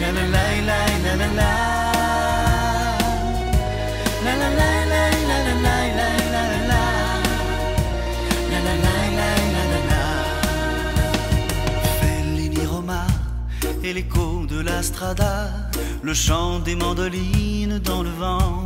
Fellini, Roma et l'écho de la strada, le chant des mandolines dans le vent,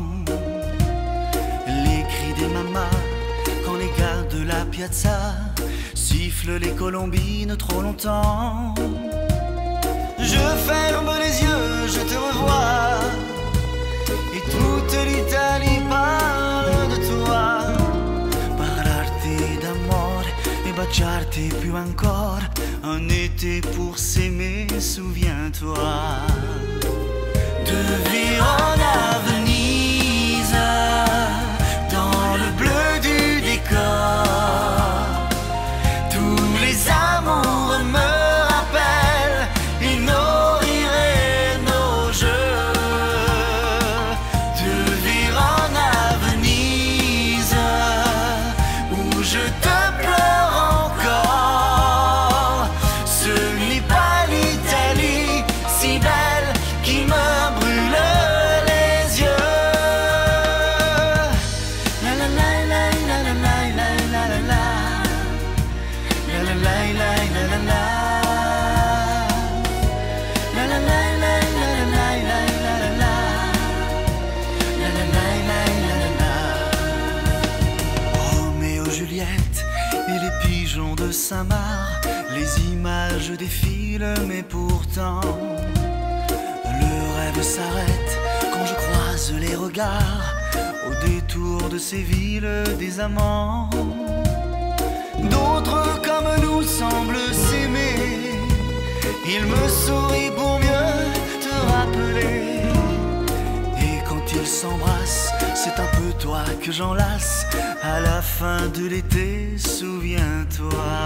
les cris des mamas quand les gars de la piazza sifflent les colombines trop longtemps. Je ferme les yeux, je te revois, et toute l'Italie parle de toi. Parlarti d'amore et baciarti più ancora, un été pour s'aimer, souviens-toi. De Vérone à Venise, dans le bleu du décor, tous les amours me rappellent et nos rires et nos jeux. De Vérone à Venise, où je te pleure encore, ce n'est pas l'Italie si belle qui me brûle les yeux. La la la la la la la la la la. La la la la la la la. La la la la la la la la la la. La la la la la la la. Roméo, Juliette et les pigeons de Saint-Marc, les images défilent, mais pourtant le rêve s'arrête quand je croise les regards au détour de ces villes des amants. D'autres comme nous semblent s'aimer, ils me sourient pour mieux te rappeler. Et quand ils s'embrassent, c'est un peu toi que j'enlace. À la fin de l'été, souviens-toi.